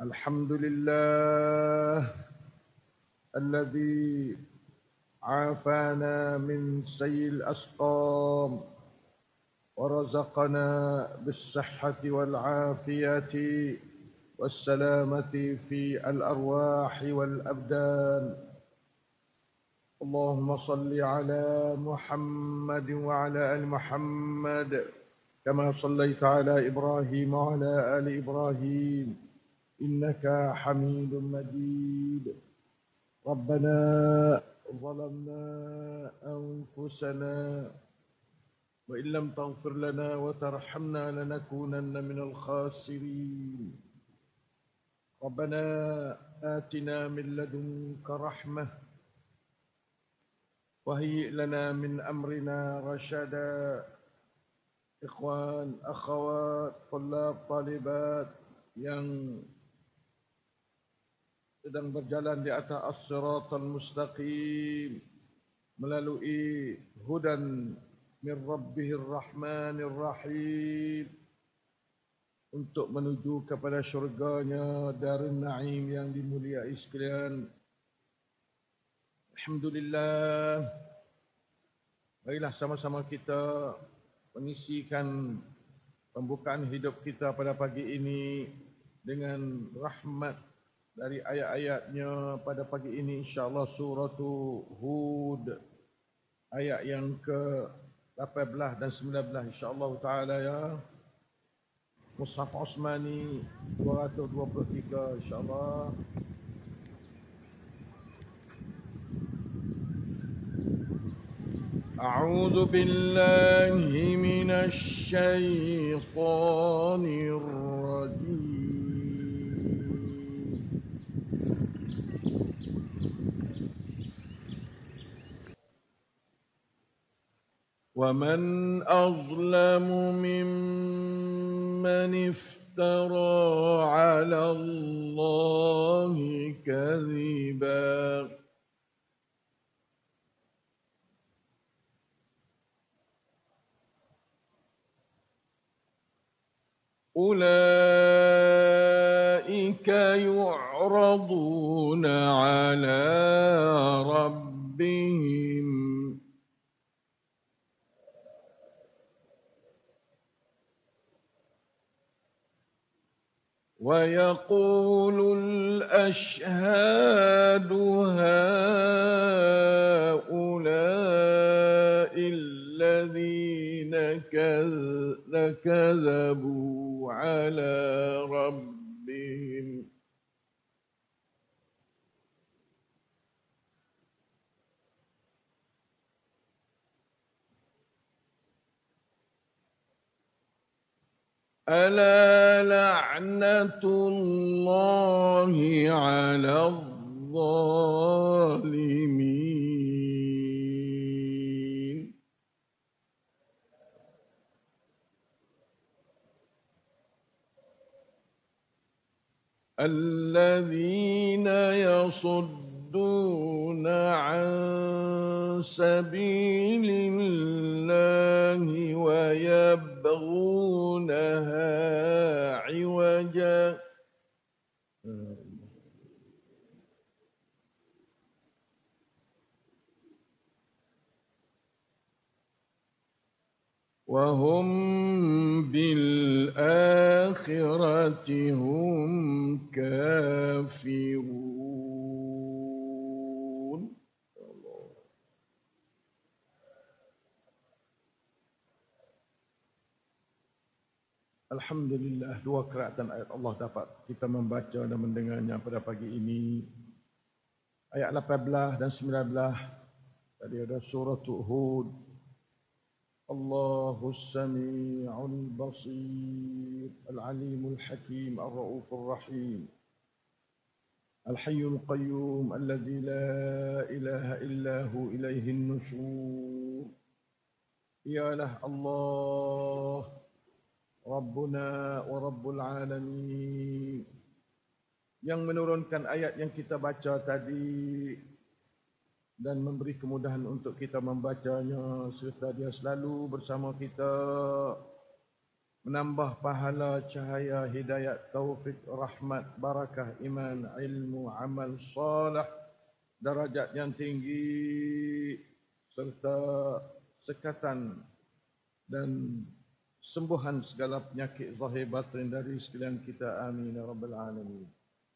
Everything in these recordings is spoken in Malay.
الحمد لله الذي عافانا من سيء الأسقام ورزقنا بالصحة والعافية والسلامة في الأرواح والأبدان. اللهم صل على محمد وعلى آل محمد كما صليت على إبراهيم وعلى آل إبراهيم إنك حميد مجيد. ربنا ظلمنا أنفسنا وإن لم تغفر لنا وترحمنا لنكونن من الخاسرين. ربنا آتنا من لدنك رحمة وهيئ لنا من أمرنا رشدا. Ikhwan, akhwat, طلاب, طالبات yang sedang berjalan di atas as-siratal mustaqim melalui hudan min rabbihir rahmanir rahim untuk menuju kepada syurganya Darun Naim yang dimuliai sekalian. Alhamdulillah. Baiklah, sama-sama kita mengisikan pembukaan hidup kita pada pagi ini dengan rahmat dari ayat-ayatnya pada pagi ini, insyaAllah surah Hud ayat yang ke-18 dan 19 insyaAllah ta'ala ya. Mushaf Osmani 223 insyaAllah. أعوذ بالله من الشيطان الرجيم. ومن أظلم ممن افترى على الله كذبا أولئك يعرضون على ربهم ويقول الأشهاد هؤلاء الذين كذبوا على ربهم ألا لعنة الله على الظالمين. الذين يصدون عن سبيل الله ويبغونها عوجا وهم بالآخرة هم كافرون. Alhamdulillah, dua keratan ayat Allah dapat kita membaca dan mendengarnya pada pagi ini. Ayat 18 dan 19 tadi ada surah Hud. Allahus Sami'ul Basir, Al-Alimul Hakim, Ar-Ra'ufur Rahim, Al-Hayyul Qayyum, Alladhi la ilaha illahu ilaihin nusyur. Ialah Allah Rabbuna wa Rabbul Alamin yang menurunkan ayat yang kita baca tadi dan memberi kemudahan untuk kita membacanya serta dia selalu bersama kita menambah pahala, cahaya, hidayat, taufik, rahmat, barakah, iman, ilmu, amal salih, darajat yang tinggi, serta sekatan dan sembuhan segala penyakit zahir batin dari sekalian kita. Amin ya rabbal alamin.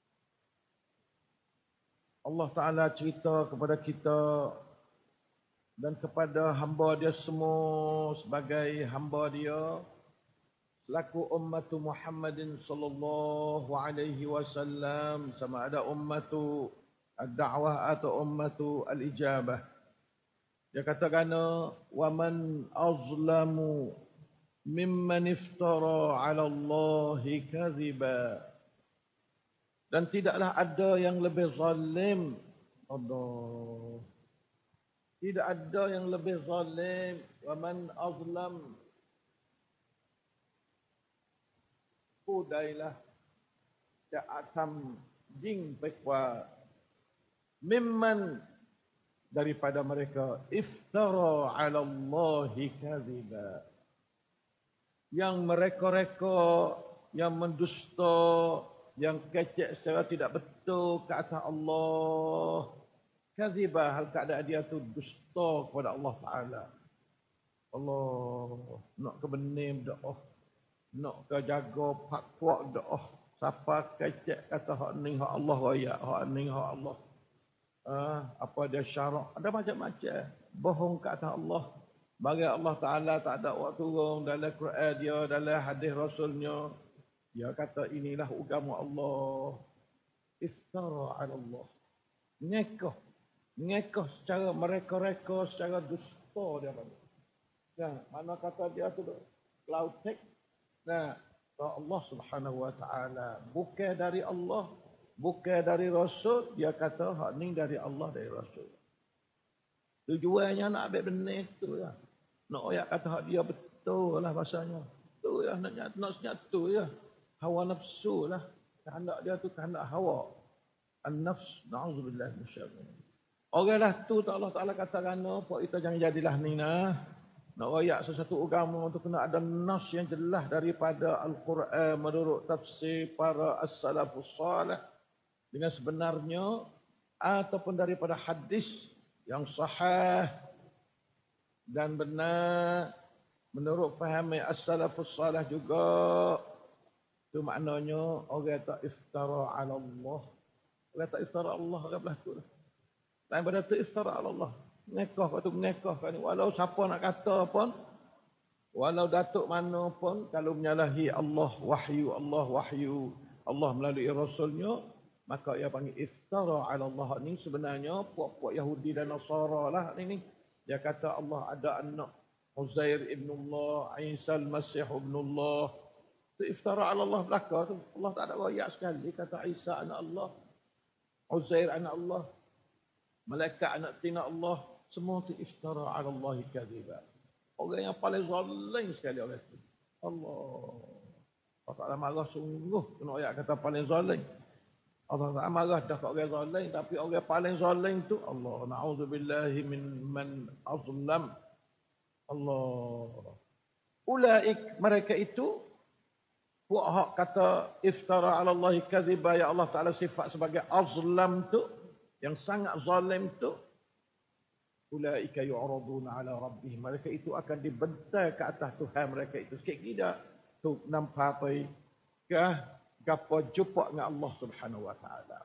Allah Ta'ala cerita kepada kita dan kepada hamba dia semua sebagai hamba dia selaku ummatu Muhammadin sallallahu alaihi wasallam, sama ada ummatu ad-da'wah atau ummatu al-ijabah. Dia katakan, wa man azlamu mimman iftara 'ala Allahi kadhiba. Dan tidaklah ada yang lebih zalim. Allah. Tidak ada yang lebih zalim. Wa man azlam. Kudailah ta'atam jing pekwa mimman daripada mereka iftara 'ala Allahi kadhiba, yang mereka-reka yang mendusta, yang kecek secara tidak betul ke atas Allah. Kadhiba, hal keadaan dia tu dusta kepada Allah Ta'ala. Allah nak kebenim doa, nak ke jaga pak kuat doa. Siapa kecek kata hak ni hak Allah raya, hak ni hak Allah. Apa dia syarak, ada macam-macam. Bohong ke atas Allah. Bagi Allah Ta'ala tak ada waktu turun dalam Quran dia, dalam hadis Rasulnya. Dia kata inilah agama Allah. Iftara 'ala Allah. Ngekah secara mereka-reka, secara dusta dia panggil. Nah, mana kata dia tu cloud tech. Nah, Allah Subhanahu wa Ta'ala bukan dari Allah, bukan dari Rasul. Dia kata hak ni dari Allah, dari Rasul. Tujuannya nak ambil benar tu lah. Nak ayat kata hak dia betul lah bahasanya. Tu lah nak nyatu ya. Hawa nafsu lah. Kehendak dia tu kehendak hawa. An-nafs, na'udzubillah minasyaitanir rajim. Orang lah tu Allah Ta'ala katakan, puak kita jangan jadilah ni nah. Nak rayak sesuatu agama untuk kena ada nas yang jelas daripada Al-Quran menurut tafsir para as-salafus salih dengan sebenarnya, ataupun daripada hadis yang sahih dan benar menurut faham as-salafus salih juga. Itu maknanya orang tak iftara 'ala Allah. Orang tak iftara Allah, orang belah tu lah. Lain pada tu iftara 'ala Allah. Ngekah kata ngekah kan, walau siapa nak kata pun, walau datuk mana pun, kalau menyalahi Allah wahyu Allah melalui Rasulnya, maka ia panggil iftara 'ala Allah. Ni sebenarnya puak-puak Yahudi dan Nasara lah ni. Dia kata Allah ada anak, Uzair ibn Allah, Isa al-Masih ibn Allah. Itu iftara 'ala Allah belaka tu. Allah tak ada royak sekali kata Isa anak Allah, Uzair anak Allah, malaikat anak tina Allah. Semua itu iftara 'ala Allah kadhiba. Orang yang paling zalim sekali orang itu. Allah Ta'ala marah sungguh kena ayat kata paling zalim. Allah Ta'ala marah dah kat orang zalim, tapi orang paling zalim tu Allah. Na'udzubillahi min man azlam. Allah. Ulaik, mereka itu puak hak kata iftara 'ala Allah kadhiba, ya Allah Ta'ala sifat sebagai azlam tu, yang sangat zalim tu. Ulaika yu'raduna 'ala rabbihim, mereka itu akan dibentai ke atas Tuhan mereka itu. Sikit tidak tu nampak apa kah gapo jumpa dengan Allah Subhanahu wa Ta'ala.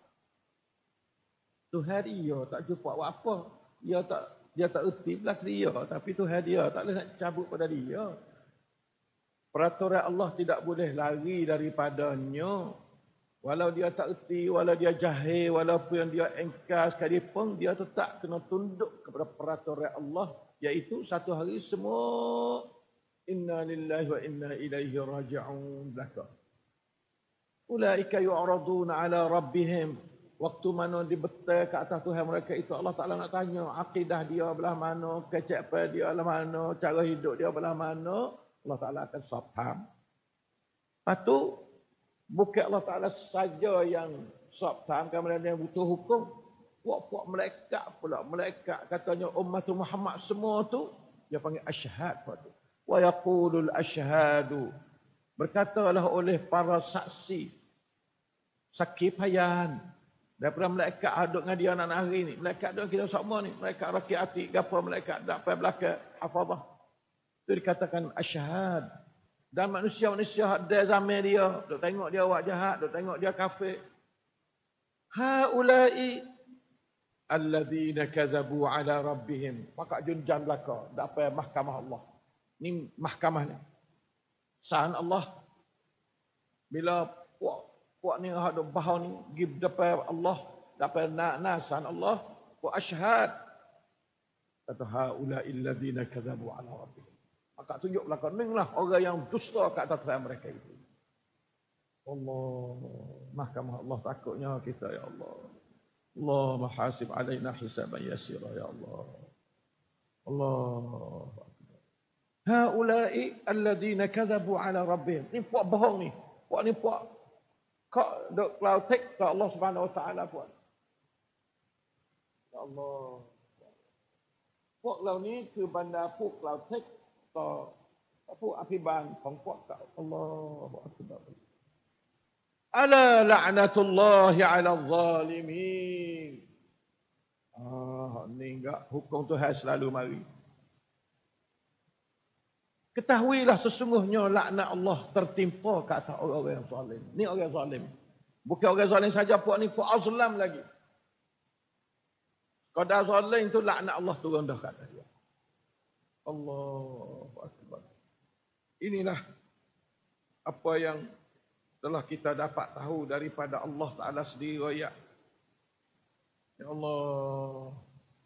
Tuhan dia tak jumpa buat apa. Dia tak erti belah dia, tapi Tuhan dia tak boleh nak cabut pada dia. Peraturan Allah tidak boleh lari daripadanya. Walau dia tak erti, walau dia jahil, walaupun yang dia engkar sekalipun, dia tetap kena tunduk kepada peraturan Allah, iaitu satu hari semua inna lillahi wa inna ilaihi raji'un belaka. Ulaika yu'raduna 'ala rabbihim, waktu mana dibetul ke atas Tuhan mereka itu, Allah Ta'ala nak tanya akidah dia belah mana, kecap dia belah mana, cara hidup dia belah mana, Allah Ta'ala akan saham. Lepas tu bukan Allah Ta'ala saja yang sabtan, kemudian yang butuh hukum. Puak-puak malaikat pula. Malaikat katanya umat Muhammad semua tu, dia panggil asyhad. Wa yaqulul asyhadu Berkatalah oleh para saksi payaan daripada malaikat aduk dengan dia anak hari ni. Malaikat aduk kita semua ni. Malaikat rakit hati, gapa malaikat dapat belakang hafazah. Itu dikatakan asyhad. Dan manusia-manusia ada zaman dia, duk tengok dia awak jahat, duk tengok dia kafir. Haula'i alladzina kadzabu ala rabbihim. Maka junjan belaka dapat mahkamah Allah. Ni mahkamah ni. Saan Allah bila puak ni ada bahau ni pergi depan Allah, dapat nasan Allah wa asyhad. Kata haula'i alladzina kadzabu ala rabbihim. Maka tunjuk belakang ni lah orang yang dusta kat atas mereka itu. Allah, mahkamah Allah takutnya kita ya Allah. Allah mahasib alaina hisaban yasira ya Allah. Allah. Haula'i alladzina kadzabu ala rabbihim. Ni puak bohong ni. Puak ni puak kau dok klautek ke Allah Subhanahu wa taala puak. Ya Allah. Puak lau ni ke bandar puak klautek puak apibanของpuak kat Allahu akbar. Ala la'natullahi 'ala adh-dhalimin. Ni enggak hukum Tuhan selalu mari. Ketahuilah sesungguhnya laknat Allah tertimpa ke atas orang-orang yang zalim. Ni orang zalim. Bukan orang zalim saja, puak ni puak azlam lagi. Qadar zalim tu laknat Allah turun dah kat atas dia. Allahu akbar. Inilah apa yang telah kita dapat tahu daripada Allah Ta'ala sendiri. Ya Allah.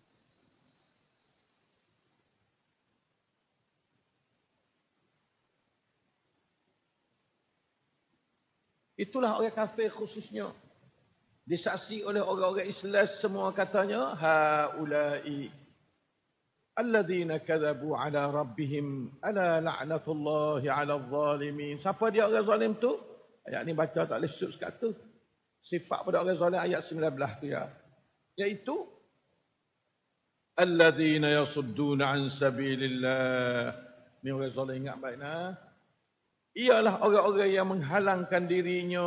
Itulah orang kafir khususnya. Disaksi oleh orang-orang Islam semua katanya. Haula'i alladzina kadzabu ala rabbihim ala la'natullahi ala adh-dhalimin. Siapa dia orang zalim tu? Ayat ni baca tak boleh sud sekat tu. Sifat pada orang zalim ayat 19 tu ya. Iaitu alladzina yasudduna an sabilillah. Ni orang zalim ingat baik nah. Ialah orang-orang yang menghalangkan dirinya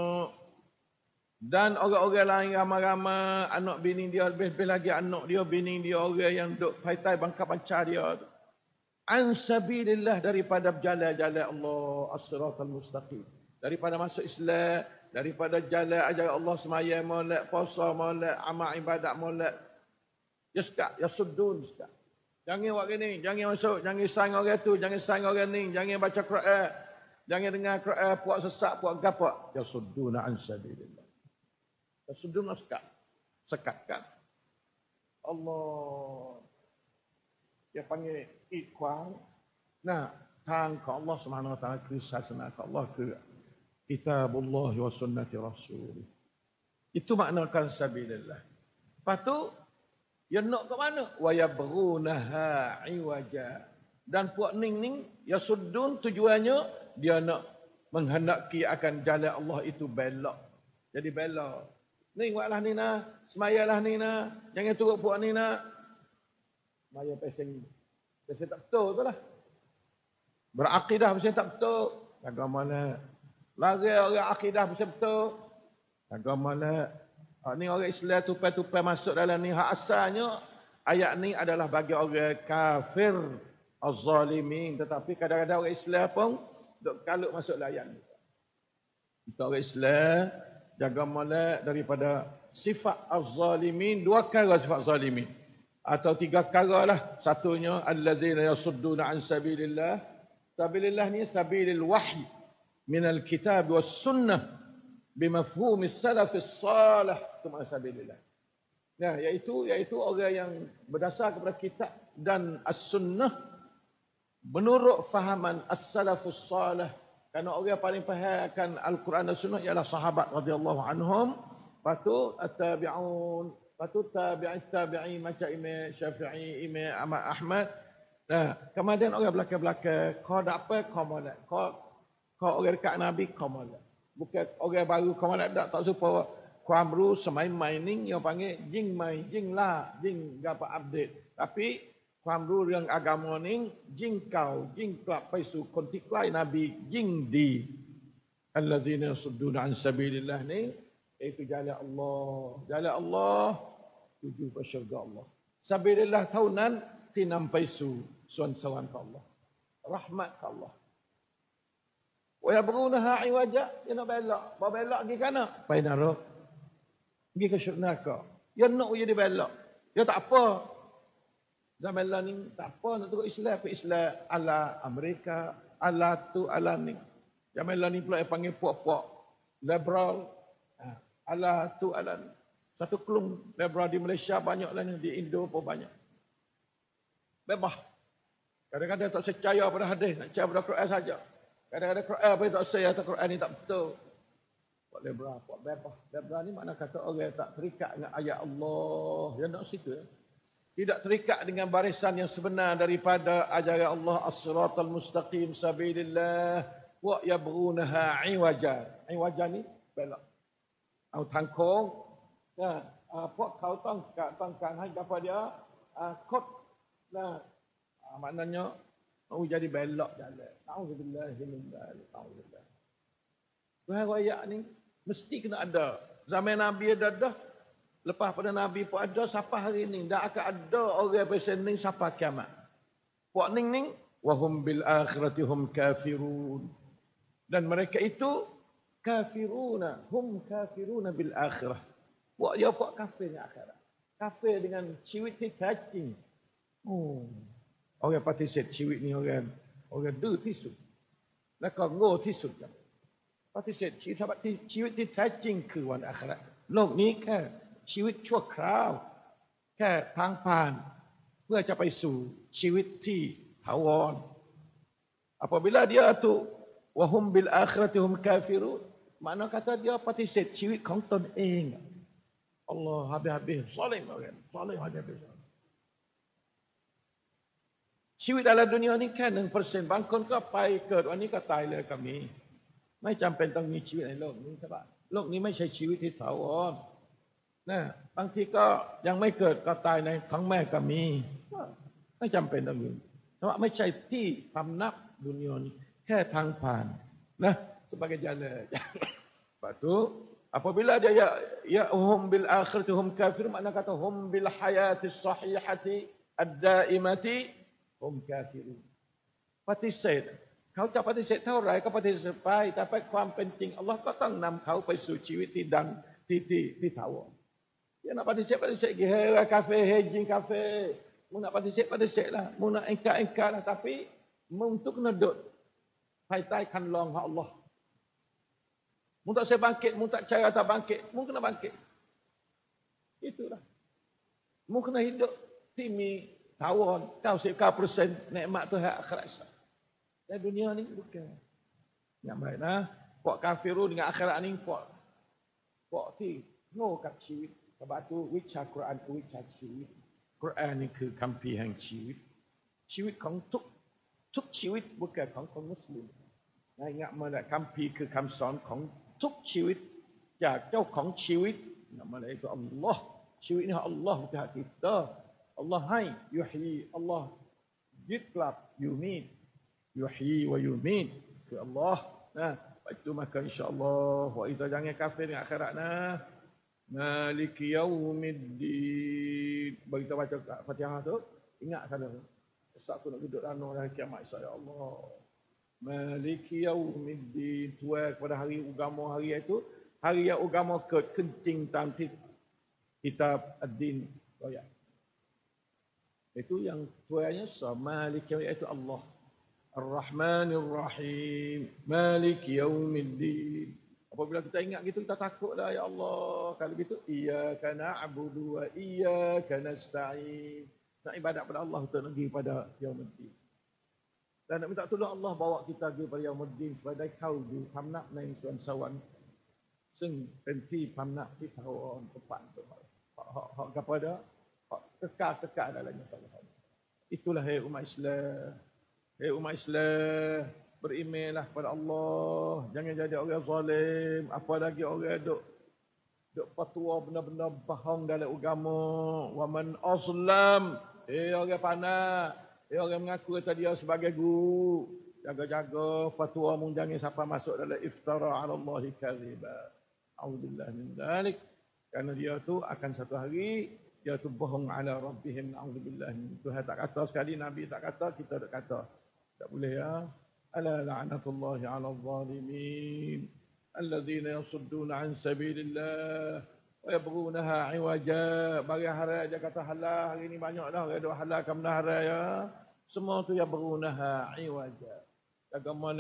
dan orang-orang lain ramai-ramai anak bini dia, lebih-lebih lagi anak dia, bini dia, orang yang duk paitai bangka pancar dia. An sabilillah, daripada jalan-jalan Allah as-siratal mustaqim. Daripada masuk Islam, daripada jalan ajaran Allah semaya molek, puasa molek, amal ibadat molek. Ya sekat, ya suddun sekat. Jangan buat gini, jangan masuk, jangan sang orang tu, jangan sang orang ni, jangan baca Quran. Jangan dengar Quran, puak sesak, puak gapak. Ya sudduna an sabilillah. Ya sudduna sekat. Sekatkan. Allah. Dia panggil ikhwan. Nah, tang ke Allah Subhanahu wa taala, ke sasana ke Allah, ke kitabullah wa sunnati rasul. Itu maknakan sabilillah. Lepas tu, dia nak ke mana? Wa yabghunaha iwaja. Dan puak ning-ning, ya suddun tujuannya, dia nak menghendaki akan jalan Allah itu belok. Jadi belok. Ni buatlah ni nak, semayalah ni nak, jangan turut puak ni nak. Semaya pesing tak betul tu lah. Berakidah pesing tak betul. Agama lah. Lari orang akidah pesing betul. Agama lah. Ni orang Islam tupai-tupai masuk dalam ni. Hak asalnya, ayat ni adalah bagi orang kafir az-zalimin. Tetapi kadang-kadang orang Islam pun duk kalut masuk layan. Kita orang Islam jaga molek daripada sifat az-zalimin. Dua kala sifat zalimin. Atau tiga kala lah. Satunya allazina yasudduna an sabilillah. Sabilillah ni sabilil wahyi minal kitab was sunnah bimafhum as-salaf as-salih. Itu makna sabilillah. Nah, iaitu orang yang berdasar kepada kitab dan as-sunnah menurut fahaman as-salafus salih. Kerana orang paling fahamkan Al-Quran dan Sunnah ialah sahabat radhiyallahu anhum. Lepas tu at-tabi'un, lepas tu tabi'in macam Imam Syafi'i, Imam Ahmad. Nah, kemudian orang belakang-belakang, kau dak apa kau molek. Kau orang dekat Nabi kau molek. Bukan orang baru kau molek tak supaya kau amru semai mining yang panggil jing mai, jing lah, jing gapo update. Tapi ความรู้เรื่องอากาโมนี้ยิ่งเก่ายิ่งกลับไปสู่คนที่ใกล้นบียิ่งดีอัลลอฮีนสุดดูนอันซาบิลิลลาห์นี้itu jalan Allah tuju ke syurga Allah sabilillah เท่านั้นที่นำไปสู่สวนสวรรค์ของ Allah rahmat Allah wa yabghunaha iwaja dia nak belok pergi kana pergi neraka pergi ke syurga dia nak jadi belok dia tak apa zaman lah ni tak apa nak turut Islam ke Islam ala Amerika ala tu ala ni zaman lah ni pula panggil puak-puak liberal ala tu ala ni satu kelung liberal di Malaysia banyak lah ni di Indo pun banyak bebas kadang-kadang tak percaya pada hadis nak percaya pada Quran saja kadang-kadang Quran apa tak percaya atau Quran ni tak betul buat liberal buat bebas liberal ni makna kata orang tak terikat dengan ayat Allah yang nak situ tidak terikat dengan barisan yang sebenar daripada ajaran Allah as-siratal mustaqim sabilillah wa yabghunaha iwaja ni belokเอาทางโค้งพวกเขาต้องการให้kepada dia kod maknanya mau jadi belok jalan auzubillah min dzalik auzubillah Tuhan ayat ni mesti kena ada zaman Nabi ada dah lepas pada Nabi pun ada sampai hari ni dah akan ada orang pasal ni sampai kiamat puak ning wahum bil akhirati hum kafirun dan mereka itu kafiruna bil akhirah buat dia buat kafir dengan akhirat kafir dengan ciwitที่แท้จริงorangปฏิเสธชีวิตนี่orangดื้อที่สุดแล้วก็โง่ที่สุดปฏิเสธชีวิตที่แท้จริงคือวันอาคิเราะห์โลกนี้แค่ชีวิตชั่วคราวแค่ทางผ่านเพื่อจะไปสู่ชีวิตที่ถาวร apabila dia tu wahum bil akhirati hum kafirun makna kata dia pati set ชีวิตของตนเอง Allah habis-habis zalim orang zalim habis ชีวิต dalam dunia niแค่ 1% บางคนก็ไปเกิดวันนี้ก็ตายเลยก็มีไม่จำเป็นต้องมีชีวิตในโลกนี้ใช่ป่ะโลกนี้ไม่ใช่ชีวิตที่ถาวรนะบางทีก็ยังไม่เกิดก็ตายในท้องแม่ก็มีไม่จำเป็นต้องอยู่เพราะไม่ใช่ที่พำนักดุนยานี้แค่ทางผ่านนะsebagai jalan. Lepas tu apabila dia ya hum bil akhirati hum kafir makna kata hum bil hayati sahihati ad-daimati hum kafirun. ปฏิเสธเขาจะปฏิเสธเท่าไหร่ก็ปฏิเสธไปแต่ไปความเป็นจริงอัลลอฮ์ก็ต้องนำเขาไปสู่ชีวิตที่ดังที่ถาวร dia nak ปฏิเสธke hei kafir hei jin kafir mu nak ปฏิเสธlah mu nak engkar lah tapi untuk kena duduk ภายใต้คันลองของอัลลอฮ์mu tak saya bangkit mu tak cara tak bangkit mu kena bangkit itulah mu kena hidup timi tawon 99% nikmat Tuhan akhirat dan dunia ni bukan yang baik nah puak kafirun dengan akhirat ni puakที่โง่กับชีวิตsebab tu วิชากุรอานคือวิชาชีวิตกุรอานนี่คือคัมภีร์แห่งชีวิตของทุกชีวิตบุคคลของคนมุสลิมingat mana คัมภีร์คือคำสอนของทุกชีวิตจากเจ้าของชีวิตnama itu Allah ชีวิตนี่ Allah Tuhan kita Allah ให้ yuhyi Allah ยึดกลับ yumit yuhyi wa yumit คือ Allah นะitu maka insyaallah wa kita jangan kafir dengan akhirat nah maliki yaumiddin bagi kita baca Fatihah tu ingat sana esok aku nak duduk lano hari kiamat insyaallah maliki yaumiddin tuai kepada hari agama hari itu hari yang agama kencing tam kitab ad-din royak itu yang tuainya sama maliki iaitu Allah Ar-Rahmanir Rahim maliki yaumiddin apabila kita ingat gitu kita takutlah ya Allah kalau gitu iyyaka na'budu wa iyyaka nasta'in nak ibadat pada Allah kita pergi pada yaumuddin dan nak minta tolong Allah bawa kita pergi pada yaumuddin supaya kau di พำนักในสวนสวรรค์ซึ่งเป็นที่พำนักที่ถาวรtempat untuk hak kepada kekal dalamnya itulah hai umat Islam berimanlah kepada Allah jangan jadi orang zalim apalagi orang duk fatwa benar-benar bohong dalam agama wa man azlam Orang pandai. Orang mengaku kata dia sebagai guru. Jaga-jaga fatwa mung jangan siapa masuk dalam iftara ala Allah kadhiba. A'udzubillah min dzalik. Karena dia tu akan satu hari dia tu bohong ala rabbihim. A'udzubillah. Tuhan tak kata sekali, Nabi tak kata, kita tak kata. Tak boleh ya. Ala la'natullahi ala zalimin. Alladzina yasudduna an sabilillah. Wa yabghunaha 'iwaja. Bagi hari aja kata halal, hari ni banyak dah orang duk halalkan benda haram ya. Semua tu yabghunaha 'iwaja. Agama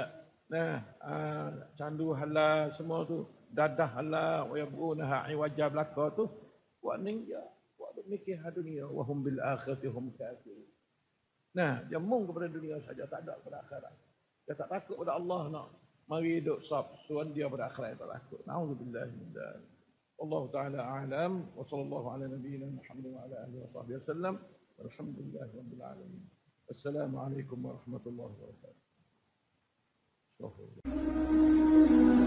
candu halal semua tu, dadah halal, wa yabghunaha 'iwaja belaka tu. Wa ninja, wa mikir dunia wa hum bil akhirati hum kafirun. Nah, dia mung kepada dunia saja, tak ada kepada akhirat. Dia tak takut pada Allah nak mari hidup sab, suan dia pada akhirat tak takut. Nauzubillah min dzalik. Allah Ta'ala a'lam wa sallallahu ala nabiyyina Muhammad wa ala alihi wa sahbihi wasallam. Walhamdulillahi rabbil alamin. Assalamualaikum warahmatullahi wabarakatuh.